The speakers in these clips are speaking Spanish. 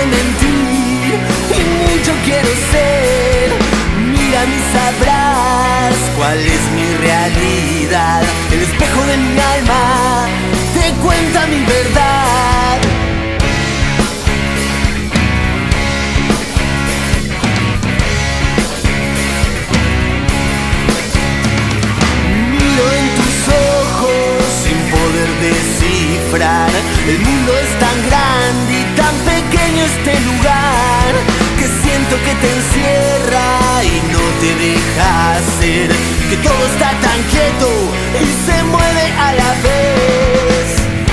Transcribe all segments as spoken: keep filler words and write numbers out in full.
de mentir y mucho quiero ser. Mírame y sabrás cuál es mi realidad. El espejo de mi alma te cuenta mi verdad. Miro en tus ojos sin poder descifrar. El mundo es tan grande y tan pequeño este lugar, que siento que te encierra y no te deja ser, que todo está tan quieto y se mueve a la vez.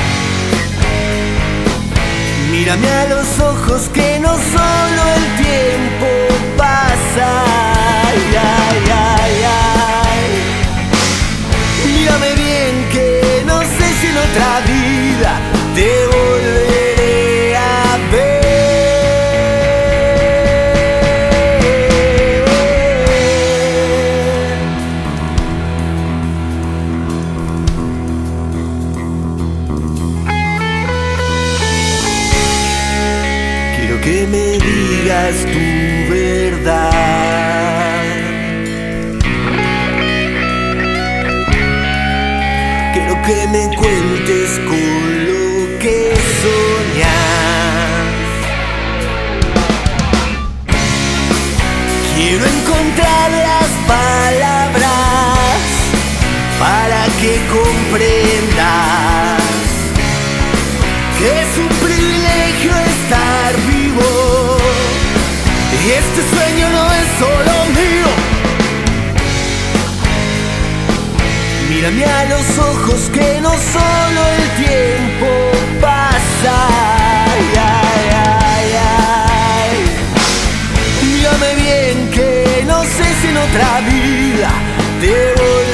Mírame a los ojos, que no solo el tiempo pasa. Ay, ay, ay, ay. Mírame bien, que no sé si en otra vida te volveré a ver. Quiero que me digas tu verdad. Quiero que me cuentes con lo que soñas. Quiero encontrar las palabras para que comprendas que es un privilegio estar vivo y este sueño no es solo mío. Mírame a los ojos, que no solo el tiempo pasa. Ay, ay, ay, ay. Mírame bien, que no sé si en otra vida te voy